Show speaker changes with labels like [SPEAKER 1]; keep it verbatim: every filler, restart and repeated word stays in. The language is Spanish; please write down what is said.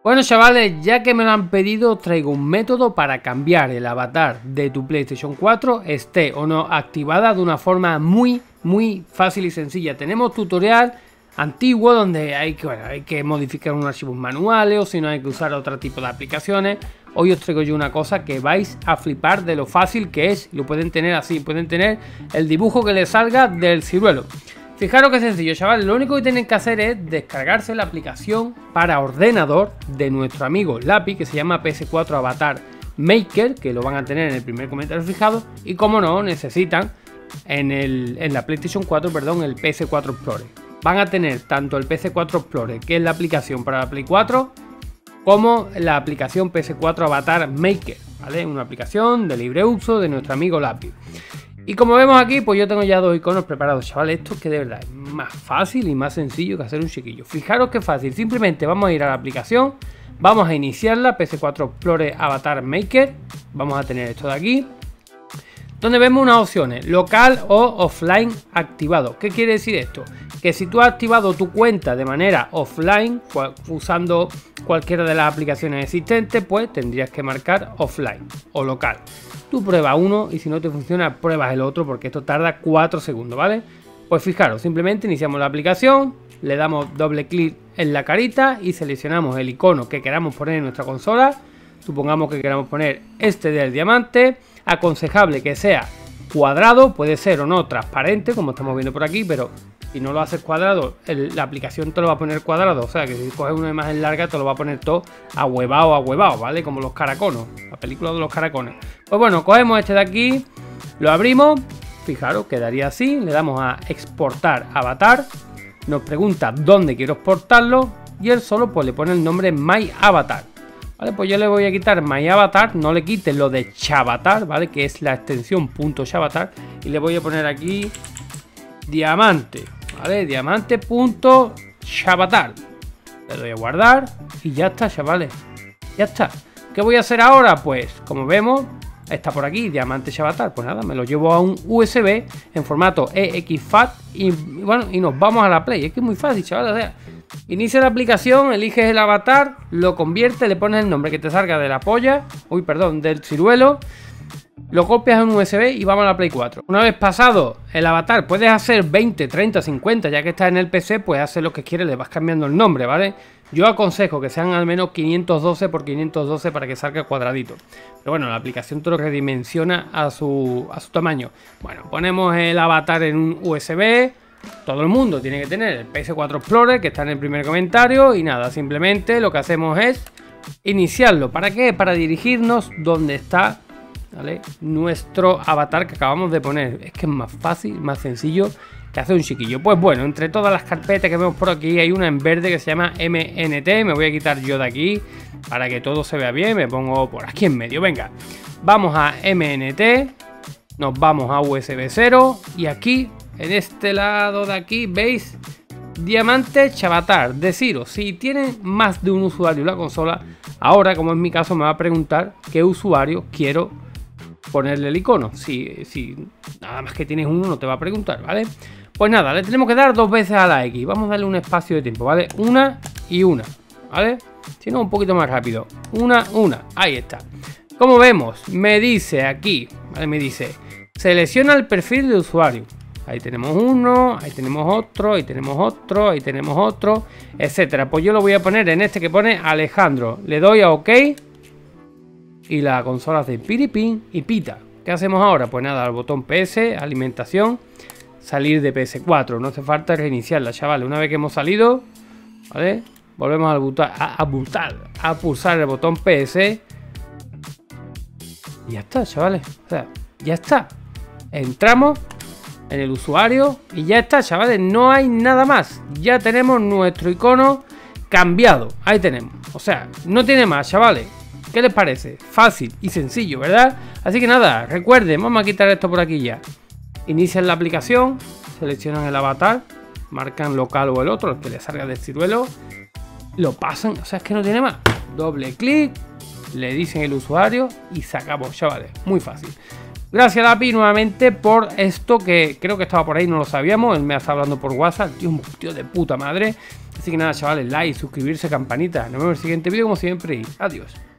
[SPEAKER 1] Bueno, chavales, ya que me lo han pedido, os traigo un método para cambiar el avatar de tu PlayStation cuatro, esté o no activada, de una forma muy, muy fácil y sencilla. Tenemos tutorial antiguo donde hay que, bueno, hay que modificar unos archivos manuales o si no hay que usar otro tipo de aplicaciones. Hoy os traigo yo una cosa que vais a flipar de lo fácil que es. Lo pueden tener así, pueden tener el dibujo que les salga del ciruelo. Fijaros que sencillo, chavales, lo único que tienen que hacer es descargarse la aplicación para ordenador de nuestro amigo Lapi, que se llama P S cuatro Avatar Maker, que lo van a tener en el primer comentario fijado, y como no, necesitan en, el, en la PlayStation cuatro, perdón, el P S cuatro Explorer. Van a tener tanto el P S cuatro Explorer, que es la aplicación para la Play cuatro, como la aplicación P S cuatro Avatar Maker, ¿vale? Una aplicación de libre uso de nuestro amigo Lapi. Y como vemos aquí, pues yo tengo ya dos iconos preparados, chavales. Esto es que de verdad es más fácil y más sencillo que hacer un chiquillo. Fijaros que fácil, simplemente vamos a ir a la aplicación, vamos a iniciarla, P S cuatro Explorer Avatar Maker. Vamos a tener esto de aquí, donde vemos unas opciones, local o offline activado. ¿Qué quiere decir esto? Que si tú has activado tu cuenta de manera offline, usando cualquiera de las aplicaciones existentes, pues tendrías que marcar offline o local. Tú pruebas uno y si no te funciona, pruebas el otro, porque esto tarda cuatro segundos, ¿vale? Pues fijaros, simplemente iniciamos la aplicación, le damos doble clic en la carita y seleccionamos el icono que queramos poner en nuestra consola. Supongamos que queramos poner este del diamante. Aconsejable que sea cuadrado, puede ser o no transparente, como estamos viendo por aquí, pero si no lo haces cuadrado, el, la aplicación te lo va a poner cuadrado. O sea que si coges una imagen larga, te lo va a poner todo ahuevado, ahuevado, ¿vale? Como los caraconos, la película de los caracones. Pues bueno, cogemos este de aquí, lo abrimos, fijaros, quedaría así, le damos a exportar avatar, nos pregunta dónde quiero exportarlo y él solo pues le pone el nombre My Avatar. Vale, pues yo le voy a quitar My Avatar, no le quite lo de Chavatar, ¿vale? Que es la extensión .chavatar, y le voy a poner aquí diamante, ¿vale? Diamante.chavatar. Le doy a guardar y ya está, chavales. Ya está. ¿Qué voy a hacer ahora? Pues, como vemos, está por aquí, diamante chavatar. Pues nada, me lo llevo a un U S B en formato E X FAT y bueno, y nos vamos a la Play. Es que es muy fácil, chavales. O sea, inicia la aplicación, eliges el avatar, lo convierte, le pones el nombre que te salga de la polla, uy, perdón, del ciruelo, lo copias en un U S B y vamos a la Play cuatro. Una vez pasado el avatar, puedes hacer veinte, treinta, cincuenta, ya que está en el P C, puedes hacer lo que quieres, le vas cambiando el nombre, ¿vale? Yo aconsejo que sean al menos quinientos doce por quinientos doce para que salga cuadradito. Pero bueno, la aplicación te lo redimensiona a su, a su tamaño. Bueno, ponemos el avatar en un U S B. Todo el mundo tiene que tener el P S cuatro Explorer, que está en el primer comentario. Y nada, simplemente lo que hacemos es iniciarlo. ¿Para qué? Para dirigirnos donde está, ¿vale?, nuestro avatar que acabamos de poner. Es que es más fácil, más sencillo que hacer un chiquillo. Pues bueno, entre todas las carpetas que vemos por aquí hay una en verde que se llama M N T. Me voy a quitar yo de aquí para que todo se vea bien. Me pongo por aquí en medio. Venga, vamos a M N T. Nos vamos a U S B cero. Y aquí, en este lado de aquí, veis diamante chavatar. Deciros, si tienen más de un usuario en la consola, ahora, como en mi caso, me va a preguntar qué usuario quiero ponerle el icono. Si, si nada más que tienes uno, no te va a preguntar, ¿vale? Pues nada, le tenemos que dar dos veces a la X. Vamos a darle un espacio de tiempo, ¿vale? Una y una, ¿vale? Si no, un poquito más rápido. Una, una. Ahí está. Como vemos, me dice aquí, ¿vale? Me dice, selecciona el perfil de usuario. Ahí tenemos uno, ahí tenemos otro, ahí tenemos otro, ahí tenemos otro, etcétera. Pues yo lo voy a poner en este que pone Alejandro. Le doy a OK y la consola hace piripín y pita. ¿Qué hacemos ahora? Pues nada, al botón P S, alimentación, salir de P S cuatro. No hace falta reiniciarla, chavales. Una vez que hemos salido, ¿vale?, volvemos a, butar, a, a, butar, a pulsar el botón P S. Y ya está, chavales. O sea, ya está. Entramos en el usuario y ya está, chavales. No hay nada más. Ya tenemos nuestro icono cambiado. Ahí tenemos. O sea, no tiene más, chavales. ¿Qué les parece? Fácil y sencillo, ¿verdad? Así que nada, recuerden, vamos a quitar esto por aquí ya. Inician la aplicación, seleccionan el avatar, marcan local o el otro, el que les salga del ciruelo, lo pasan, o sea, es que no tiene más. Doble clic, le dicen el usuario y se acabó, chavales. Muy fácil. Gracias, Lapi, nuevamente por esto que creo que estaba por ahí, no lo sabíamos. Él me está hablando por WhatsApp, tío, un tío de puta madre. Así que nada, chavales, like, suscribirse, campanita. Nos vemos en el siguiente vídeo como siempre y adiós.